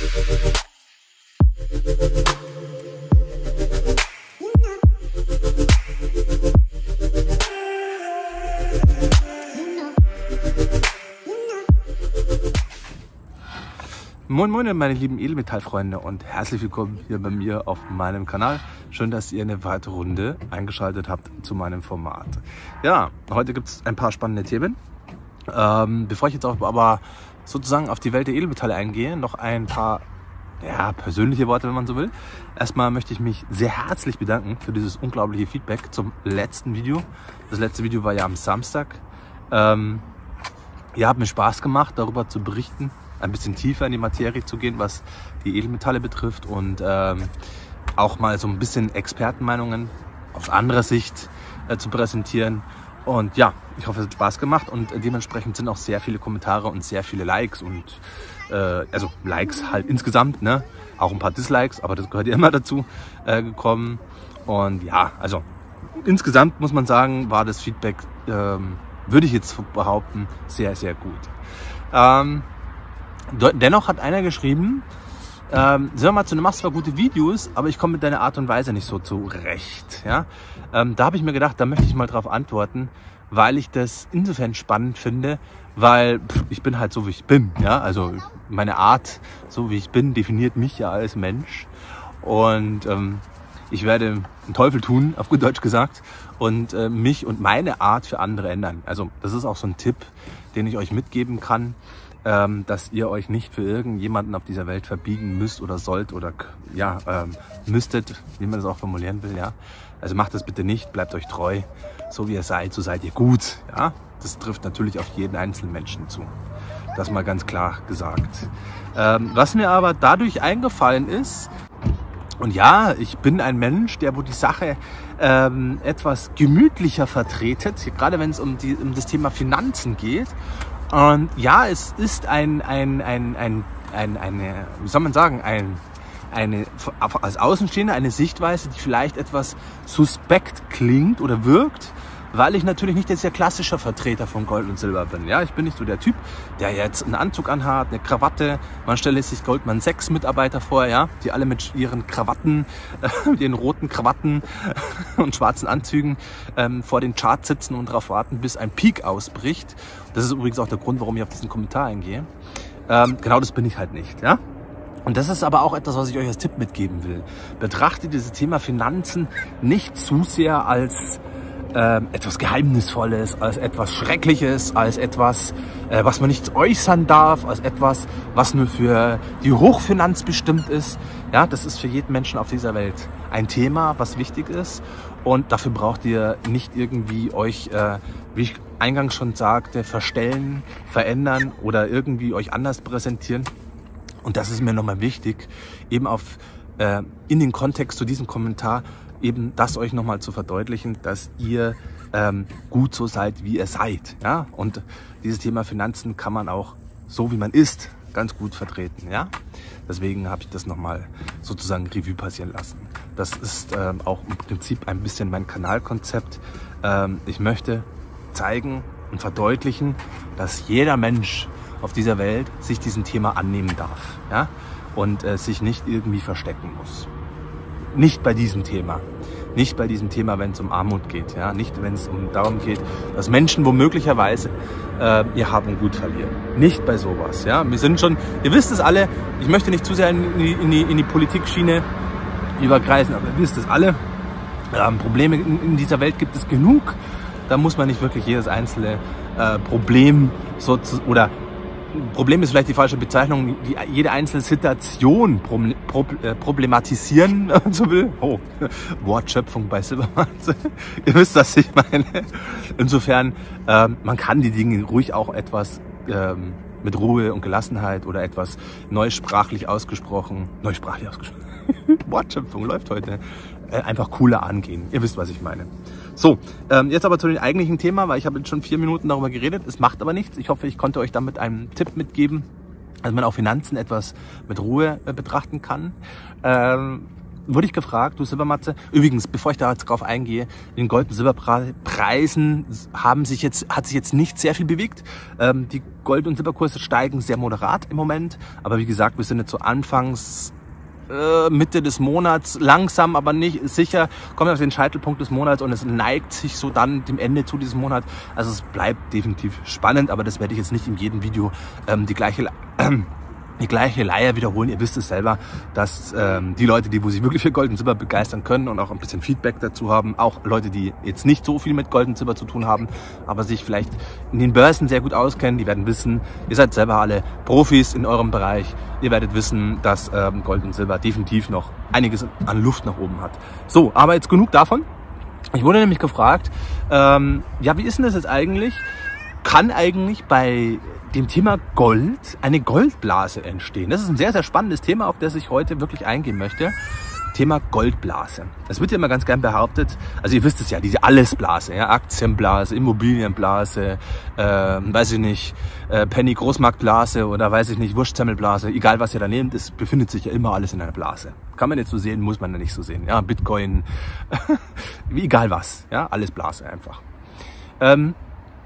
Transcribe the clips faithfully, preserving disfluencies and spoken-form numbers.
Moin Moin meine lieben Edelmetallfreunde und herzlich willkommen hier bei mir auf meinem Kanal. Schön, dass ihr eine weitere Runde eingeschaltet habt zu meinem Format. Ja, heute gibt es ein paar spannende Themen. Ähm, bevor ich jetzt auch aber sozusagen auf die Welt der Edelmetalle eingehe, noch ein paar ja, persönliche Worte, wenn man so will. Erstmal möchte ich mich sehr herzlich bedanken für dieses unglaubliche Feedback zum letzten Video. Das letzte Video war ja am Samstag. Ähm, ihr habt mir Spaß gemacht, darüber zu berichten, ein bisschen tiefer in die Materie zu gehen, was die Edelmetalle betrifft und ähm, auch mal so ein bisschen Expertenmeinungen aus anderer Sicht äh, zu präsentieren. Und ja, ich hoffe, es hat Spaß gemacht und äh, dementsprechend sind auch sehr viele Kommentare und sehr viele Likes und äh, also Likes halt insgesamt, ne? Auch ein paar Dislikes, aber das gehört ja immer dazu, äh, gekommen. Und ja, also insgesamt muss man sagen, war das Feedback, ähm, würde ich jetzt behaupten, sehr, sehr gut. Ähm, Dennoch hat einer geschrieben, ähm, Sirma, du machst zwar gute Videos, aber ich komme mit deiner Art und Weise nicht so zurecht. Ja? Ähm, da habe ich mir gedacht, da möchte ich mal drauf antworten, weil ich das insofern spannend finde, weil pff, ich bin halt so, wie ich bin. Ja? Also meine Art, so wie ich bin, definiert mich ja als Mensch. Und ähm, ich werde den Teufel tun, auf gut Deutsch gesagt, und äh, mich und meine Art für andere ändern. Also das ist auch so ein Tipp, den ich euch mitgeben kann, Ähm, dass ihr euch nicht für irgendjemanden auf dieser Welt verbiegen müsst oder sollt oder ja ähm, müsstet, wie man das auch formulieren will. Ja, also macht das bitte nicht, bleibt euch treu, so wie ihr seid, so seid ihr gut. Ja, das trifft natürlich auf jeden einzelnen Menschen zu. Das mal ganz klar gesagt. Ähm, was mir aber dadurch eingefallen ist, und ja, ich bin ein Mensch, der wo die Sache ähm, etwas gemütlicher vertretet, gerade wenn es um, die, um das Thema Finanzen geht. Und ja, es ist ein, ein, ein, ein, ein, eine, wie soll man sagen, ein, eine, als Außenstehender eine Sichtweise, die vielleicht etwas suspekt klingt oder wirkt, weil ich natürlich nicht jetzt der klassische Vertreter von Gold und Silber bin. Ja, ich bin nicht so der Typ, der jetzt einen Anzug anhat, eine Krawatte. Man stelle sich Goldman Sachs Mitarbeiter vor, ja, die alle mit ihren Krawatten, äh, mit ihren roten Krawatten und schwarzen Anzügen ähm, vor den Charts sitzen und darauf warten, bis ein Peak ausbricht. Das ist übrigens auch der Grund, warum ich auf diesen Kommentar eingehe. Ähm, genau das bin ich halt nicht, ja. Und das ist aber auch etwas, was ich euch als Tipp mitgeben will. Betrachtet dieses Thema Finanzen nicht zu sehr als Ähm, etwas Geheimnisvolles, als etwas Schreckliches, als etwas, äh, was man nicht äußern darf, als etwas, was nur für die Hochfinanz bestimmt ist. Ja, das ist für jeden Menschen auf dieser Welt ein Thema, was wichtig ist. Und dafür braucht ihr nicht irgendwie euch, äh, wie ich eingangs schon sagte, verstellen, verändern oder irgendwie euch anders präsentieren. Und das ist mir nochmal wichtig, eben auf, äh, in den Kontext zu diesem Kommentar, eben das euch nochmal zu verdeutlichen, dass ihr ähm, gut so seid, wie ihr seid. Ja? Und dieses Thema Finanzen kann man auch so, wie man ist, ganz gut vertreten. Ja? Deswegen habe ich das nochmal sozusagen Revue passieren lassen. Das ist ähm, auch im Prinzip ein bisschen mein Kanalkonzept. Ähm, ich möchte zeigen und verdeutlichen, dass jeder Mensch auf dieser Welt sich diesem Thema annehmen darf. Ja? Und äh, sich nicht irgendwie verstecken muss. Nicht bei diesem Thema. Nicht bei diesem Thema, wenn es um Armut geht. Ja? Nicht, wenn es um darum geht, dass Menschen womöglicherweise äh, ihr Hab und Gut verlieren. Nicht bei sowas. Ja? Wir sind schon, ihr wisst es alle, ich möchte nicht zu sehr in die, in die, in die Politikschiene überkreisen, aber ihr wisst es alle. Ähm, Probleme in, in dieser Welt gibt es genug. Da muss man nicht wirklich jedes einzelne äh, Problem so zu, oder Problem ist vielleicht die falsche Bezeichnung, die, jede einzelne Situation problem, äh, problematisieren, wenn man so will. Oh, Wortschöpfung bei Silbermann. Ihr wisst, was ich meine. Insofern, ähm, man kann die Dinge ruhig auch etwas ähm, mit Ruhe und Gelassenheit oder etwas neusprachlich ausgesprochen, neusprachlich ausgesprochen, Wortschöpfung läuft heute, äh, einfach cooler angehen. Ihr wisst, was ich meine. So, ähm, jetzt aber zu dem eigentlichen Thema, weil ich habe jetzt schon vier Minuten darüber geredet. Es macht aber nichts. Ich hoffe, ich konnte euch damit einen Tipp mitgeben, dass man auch Finanzen etwas mit Ruhe äh, betrachten kann. Ähm, wurde ich gefragt, du Silbermatze, übrigens, bevor ich da jetzt drauf eingehe, in den Gold- und Silberpreisen haben sich jetzt, hat sich jetzt nicht sehr viel bewegt. Ähm, die Gold- und Silberkurse steigen sehr moderat im Moment, aber wie gesagt, wir sind jetzt so anfangs äh, Mitte des Monats, langsam, aber nicht sicher, kommen wir auf den Scheitelpunkt des Monats und es neigt sich so dann dem Ende zu diesem Monat. Also es bleibt definitiv spannend, aber das werde ich jetzt nicht in jedem Video ähm, die gleiche äh, die gleiche Leier wiederholen. Ihr wisst es selber, dass ähm, die Leute, die wo sich wirklich für Gold und Silber begeistern können und auch ein bisschen Feedback dazu haben, auch Leute, die jetzt nicht so viel mit Gold und Silber zu tun haben, aber sich vielleicht in den Börsen sehr gut auskennen, die werden wissen, ihr seid selber alle Profis in eurem Bereich, ihr werdet wissen, dass ähm, Gold und Silber definitiv noch einiges an Luft nach oben hat. So, aber jetzt genug davon. Ich wurde nämlich gefragt, ähm, ja, wie ist denn das jetzt eigentlich? Kann eigentlich bei dem Thema Gold eine Goldblase entstehen? Das ist ein sehr, sehr spannendes Thema, auf das ich heute wirklich eingehen möchte. Thema Goldblase. Es wird ja immer ganz gern behauptet, also ihr wisst es ja, diese Allesblase, ja, Aktienblase, Immobilienblase, äh, weiß ich nicht, äh, Penny Großmarktblase oder weiß ich nicht, Wurstsemmelblase, egal was ihr da nehmt, es befindet sich ja immer alles in einer Blase. Kann man jetzt so sehen, muss man ja nicht so sehen. Ja, Bitcoin, egal was, ja, alles Blase einfach. Ähm,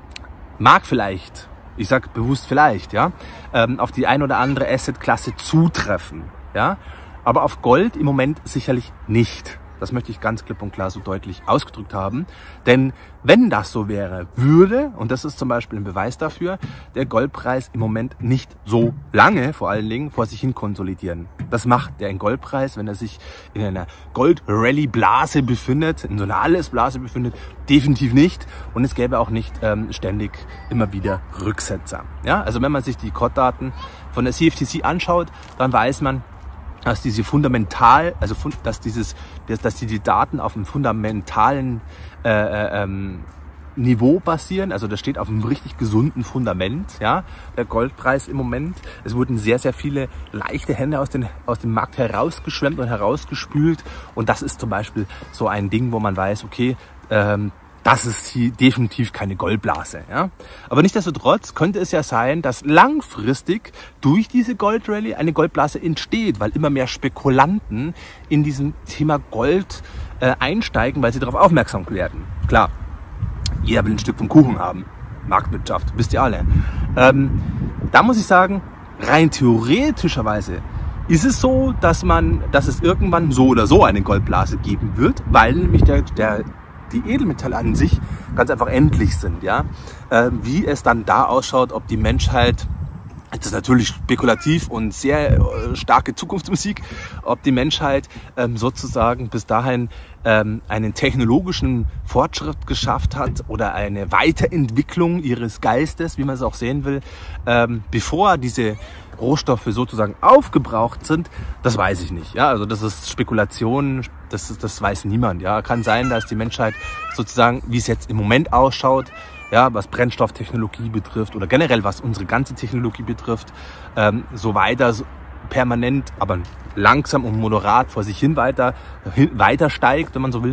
mag vielleicht, ich sag bewusst vielleicht, ja, ähm, auf die ein oder andere Assetklasse zutreffen, ja, aber auf Gold im Moment sicherlich nicht. Das möchte ich ganz klipp und klar so deutlich ausgedrückt haben. Denn wenn das so wäre, würde, und das ist zum Beispiel ein Beweis dafür, der Goldpreis im Moment nicht so lange, vor allen Dingen, vor sich hin konsolidieren. Das macht der Goldpreis, wenn er sich in einer Gold-Rally-Blase befindet, in so einer Allesblase befindet, definitiv nicht. Und es gäbe auch nicht ähm, ständig immer wieder Rücksetzer. Ja? Also wenn man sich die C O D-Daten von der C F T C anschaut, dann weiß man, dass diese fundamental, also dass dieses, dass die Daten auf einem fundamentalen äh, ähm, Niveau basieren, also das steht auf einem richtig gesunden Fundament, ja, der Goldpreis im Moment. Es wurden sehr, sehr viele leichte Hände aus, den, aus dem Markt herausgeschwemmt und herausgespült und das ist zum Beispiel so ein Ding, wo man weiß, okay, ähm, das ist hier definitiv keine Goldblase. Ja? Aber nichtsdestotrotz könnte es ja sein, dass langfristig durch diese Goldrallye eine Goldblase entsteht, weil immer mehr Spekulanten in diesem Thema Gold äh, einsteigen, weil sie darauf aufmerksam werden. Klar, jeder will ein Stück vom Kuchen haben. Marktwirtschaft, wisst ihr alle. Ähm, da muss ich sagen, rein theoretischerweise ist es so, dass man, dass es irgendwann so oder so eine Goldblase geben wird, weil nämlich der, der die Edelmetalle an sich ganz einfach endlich sind, ja. Äh, wie es dann da ausschaut, ob die Menschheit, das ist natürlich spekulativ und sehr äh, starke Zukunftsmusik, ob die Menschheit ähm, sozusagen bis dahin ähm, einen technologischen Fortschritt geschafft hat oder eine Weiterentwicklung ihres Geistes, wie man es auch sehen will, ähm, bevor diese Rohstoffe sozusagen aufgebraucht sind, das weiß ich nicht. Ja, also das ist Spekulation, das ist, das weiß niemand. Ja, kann sein, dass die Menschheit sozusagen, wie es jetzt im Moment ausschaut, ja, was Brennstofftechnologie betrifft oder generell was unsere ganze Technologie betrifft, ähm, so weiter so permanent, aber langsam und moderat vor sich hin weiter hin, weiter steigt, wenn man so will.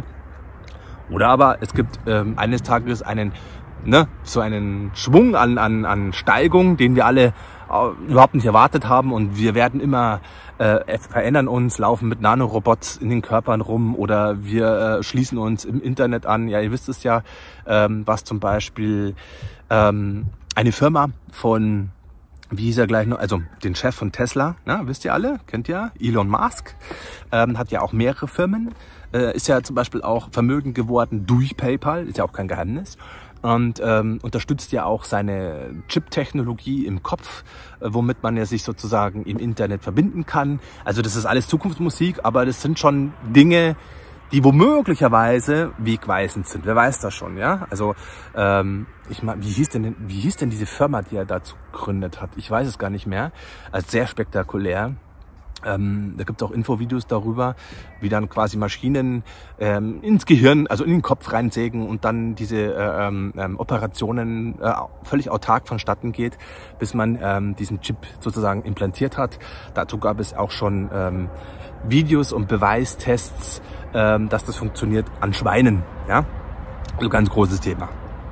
Oder aber es gibt ähm, eines Tages einen, ne, so einen Schwung an an an Steigung, den wir alle überhaupt nicht erwartet haben und wir werden immer äh, verändern uns, laufen mit Nanorobots in den Körpern rum oder wir äh, schließen uns im Internet an. Ja, ihr wisst es ja, ähm, was zum Beispiel ähm, eine Firma von, wie hieß er gleich noch, also den Chef von Tesla, na, wisst ihr alle, kennt ihr, Elon Musk, ähm, hat ja auch mehrere Firmen, äh, ist ja zum Beispiel auch vermögend geworden durch PayPal, ist ja auch kein Geheimnis. Und ähm, unterstützt ja auch seine Chip-Technologie im Kopf, äh, womit man ja sich sozusagen im Internet verbinden kann. Also das ist alles Zukunftsmusik, aber das sind schon Dinge, die womöglicherweise wegweisend sind. Wer weiß das schon, ja? Also ähm, ich meine, wie hieß denn wie hieß denn diese Firma, die er dazu gegründet hat? Ich weiß es gar nicht mehr. Also sehr spektakulär. Ähm, da gibt es auch Infovideos darüber, wie dann quasi Maschinen ähm, ins Gehirn, also in den Kopf reinsägen und dann diese äh, ähm, Operationen äh, völlig autark vonstatten geht, bis man ähm, diesen Chip sozusagen implantiert hat. Dazu gab es auch schon ähm, Videos und Beweistests, ähm, dass das funktioniert an Schweinen. Ja? Also ganz großes Thema.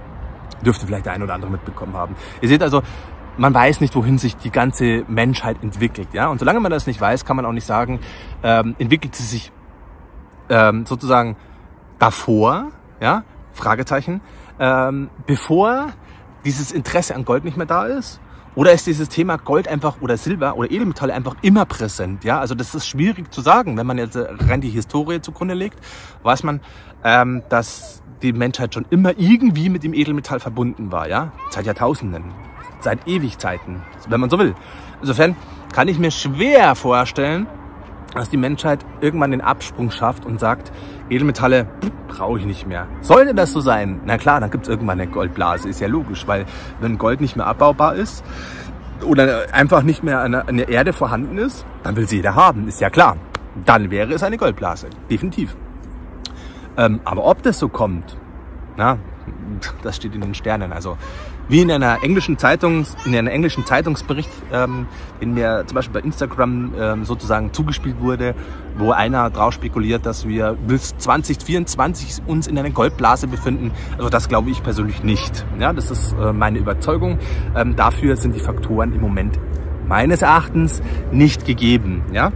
Dürfte vielleicht der ein oder andere mitbekommen haben. Ihr seht also, man weiß nicht, wohin sich die ganze Menschheit entwickelt, ja. Und solange man das nicht weiß, kann man auch nicht sagen, ähm, entwickelt sie sich ähm, sozusagen davor, ja, Fragezeichen, ähm, bevor dieses Interesse an Gold nicht mehr da ist? Oder ist dieses Thema Gold einfach oder Silber oder Edelmetalle einfach immer präsent? Ja, also das ist schwierig zu sagen. Wenn man jetzt rein die Historie zugrunde legt, weiß man, ähm, dass die Menschheit schon immer irgendwie mit dem Edelmetall verbunden war. Ja, seit Jahrtausenden, seit Ewigzeiten, wenn man so will. Insofern kann ich mir schwer vorstellen, dass die Menschheit irgendwann den Absprung schafft und sagt, Edelmetalle brauche ich nicht mehr. Sollte das so sein? Na klar, dann gibt es irgendwann eine Goldblase, ist ja logisch, weil wenn Gold nicht mehr abbaubar ist oder einfach nicht mehr an der Erde vorhanden ist, dann will sie jeder haben, ist ja klar. Dann wäre es eine Goldblase, definitiv. Ähm, aber ob das so kommt, na, das steht in den Sternen. Also wie in einer englischen Zeitung, in einem englischen Zeitungsbericht, ähm, den mir zum Beispiel bei Instagram ähm, sozusagen zugespielt wurde, wo einer drauf spekuliert, dass wir bis zwanzig vierundzwanzig uns in einer Goldblase befinden. Also das glaube ich persönlich nicht. Ja, das ist äh, meine Überzeugung. Ähm, dafür sind die Faktoren im Moment meines Erachtens nicht gegeben. Ja?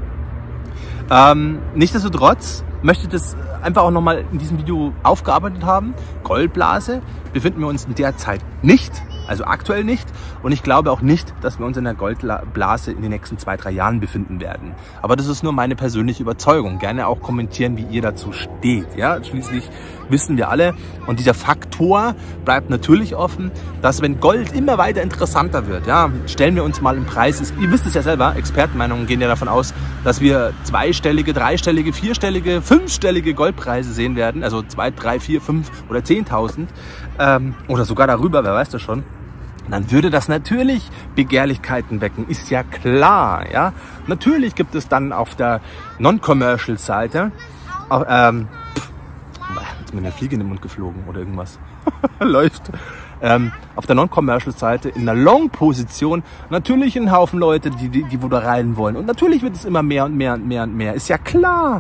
Ähm, nichtsdestotrotz möchte ich das einfach auch nochmal in diesem Video aufgearbeitet haben. Goldblase befinden wir uns in der Zeit nicht, also aktuell nicht. Und ich glaube auch nicht, dass wir uns in der Goldblase in den nächsten zwei, drei Jahren befinden werden. Aber das ist nur meine persönliche Überzeugung. Gerne auch kommentieren, wie ihr dazu steht. Ja, schließlich wissen wir alle. Und dieser Faktor bleibt natürlich offen, dass wenn Gold immer weiter interessanter wird, ja, stellen wir uns mal im Preis, ist, ihr wisst es ja selber, Expertenmeinungen gehen ja davon aus, dass wir zweistellige, dreistellige, vierstellige, fünfstellige Goldpreise sehen werden. Also zwei, drei, vier, fünf oder zehntausend ähm, oder sogar darüber, wer weiß das schon. Dann würde das natürlich Begehrlichkeiten wecken, ist ja klar, ja. Natürlich gibt es dann auf der Non-Commercial-Seite, ähm, jetzt ist mir eine Fliege in den Mund geflogen oder irgendwas, läuft, ähm, auf der Non-Commercial-Seite in einer Long-Position natürlich ein Haufen Leute, die, die, die wo da rein wollen. Und natürlich wird es immer mehr und mehr und mehr und mehr, ist ja klar.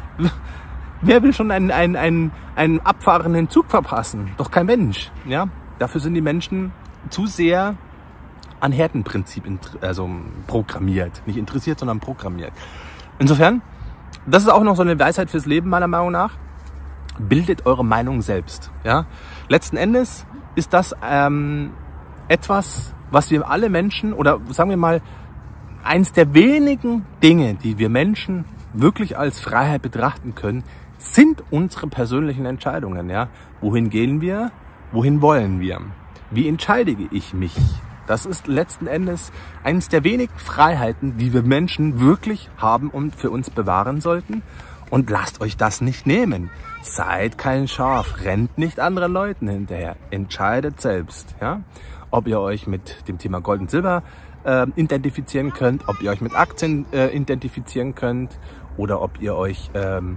Wer will schon einen, einen, einen, einen abfahrenden Zug verpassen? Doch kein Mensch, ja. Dafür sind die Menschen zu sehr an Herdenprinzip also programmiert. Nicht interessiert, sondern programmiert. Insofern, das ist auch noch so eine Weisheit fürs Leben, meiner Meinung nach. Bildet eure Meinung selbst. Ja? Letzten Endes ist das ähm, etwas, was wir alle Menschen, oder sagen wir mal, eins der wenigen Dinge, die wir Menschen wirklich als Freiheit betrachten können, sind unsere persönlichen Entscheidungen. Ja? Wohin gehen wir? Wohin wollen wir? Wie entscheide ich mich? Das ist letzten Endes eines der wenigen Freiheiten, die wir Menschen wirklich haben und für uns bewahren sollten. Und lasst euch das nicht nehmen. Seid kein Schaf, rennt nicht anderen Leuten hinterher. Entscheidet selbst, ja? Ob ihr euch mit dem Thema Gold und Silber äh, identifizieren könnt, ob ihr euch mit Aktien äh, identifizieren könnt oder ob ihr euch ähm,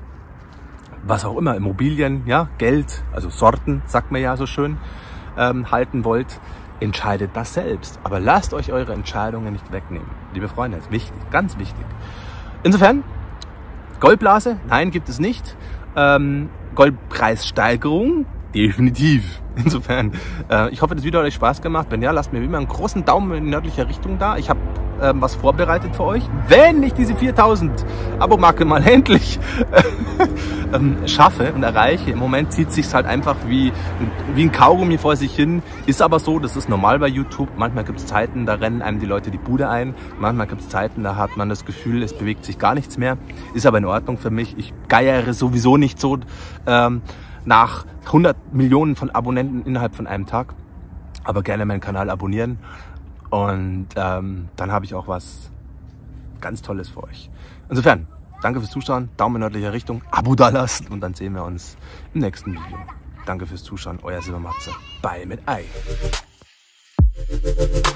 was auch immer, Immobilien, ja, Geld, also Sorten, sagt man ja so schön, ähm, halten wollt, entscheidet das selbst. Aber lasst euch eure Entscheidungen nicht wegnehmen. Liebe Freunde, das ist wichtig, ganz wichtig. Insofern, Goldblase, nein, gibt es nicht. Ähm, Goldpreissteigerung, definitiv. Insofern, äh, ich hoffe, das Video hat euch Spaß gemacht. Wenn ja, lasst mir wie immer einen großen Daumen in nördlicher Richtung da. Ich habe ähm, was vorbereitet für euch. Wenn ich diese viertausend Abo-Marke mal endlich ähm, schaffe und erreiche, im Moment zieht es sich halt einfach wie, wie ein Kaugummi vor sich hin. Ist aber so, das ist normal bei YouTube. Manchmal gibt es Zeiten, da rennen einem die Leute die Bude ein. Manchmal gibt es Zeiten, da hat man das Gefühl, es bewegt sich gar nichts mehr. Ist aber in Ordnung für mich. Ich geiere sowieso nicht so ähm, nach hundert Millionen von Abonnenten innerhalb von einem Tag. Aber gerne meinen Kanal abonnieren. Und ähm, dann habe ich auch was ganz Tolles für euch. Insofern, danke fürs Zuschauen, Daumen in nördlicher Richtung, Abo da lassen und dann sehen wir uns im nächsten Video. Danke fürs Zuschauen, euer Silbermatze. Bye mit Ei.